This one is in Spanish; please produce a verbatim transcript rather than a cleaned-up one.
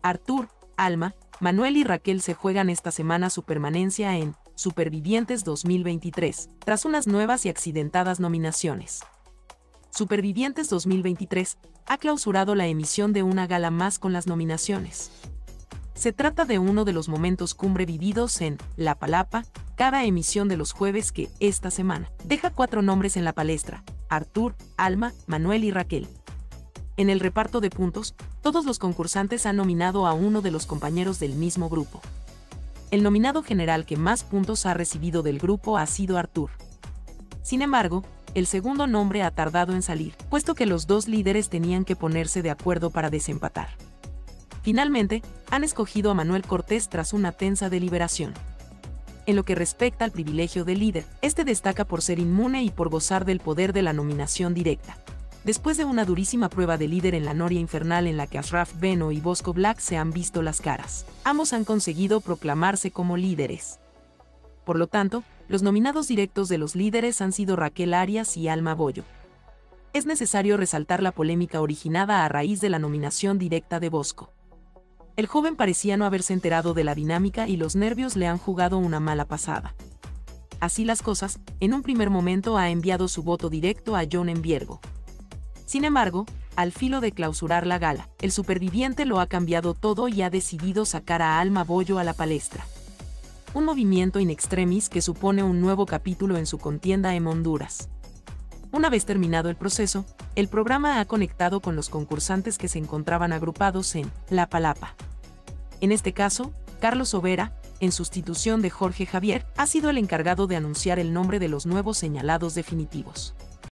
Artur, Alma, Manuel y Raquel se juegan esta semana su permanencia en Supervivientes dos mil veintitrés, tras unas nuevas y accidentadas nominaciones. Supervivientes dos mil veintitrés ha clausurado la emisión de una gala más con las nominaciones. Se trata de uno de los momentos cumbre vividos en La Palapa, cada emisión de los jueves que, esta semana, deja cuatro nombres en la palestra: Artur, Alma, Manuel y Raquel. En el reparto de puntos, todos los concursantes han nominado a uno de los compañeros del mismo grupo. El nominado general que más puntos ha recibido del grupo ha sido Artur. Sin embargo, el segundo nombre ha tardado en salir, puesto que los dos líderes tenían que ponerse de acuerdo para desempatar. Finalmente, han escogido a Manuel Cortés tras una tensa deliberación. En lo que respecta al privilegio del líder, este destaca por ser inmune y por gozar del poder de la nominación directa. Después de una durísima prueba de líder en la noria infernal en la que Ashraf Beno y Bosco Black se han visto las caras, ambos han conseguido proclamarse como líderes. Por lo tanto, los nominados directos de los líderes han sido Raquel Arias y Alma Bollo. Es necesario resaltar la polémica originada a raíz de la nominación directa de Bosco. El joven parecía no haberse enterado de la dinámica y los nervios le han jugado una mala pasada. Así las cosas, en un primer momento ha enviado su voto directo a John Enviergo. Sin embargo, al filo de clausurar la gala, el superviviente lo ha cambiado todo y ha decidido sacar a Alma Bollo a la palestra. Un movimiento in extremis que supone un nuevo capítulo en su contienda en Honduras. Una vez terminado el proceso, el programa ha conectado con los concursantes que se encontraban agrupados en La Palapa. En este caso, Carlos Overa, en sustitución de Jorge Javier, ha sido el encargado de anunciar el nombre de los nuevos señalados definitivos.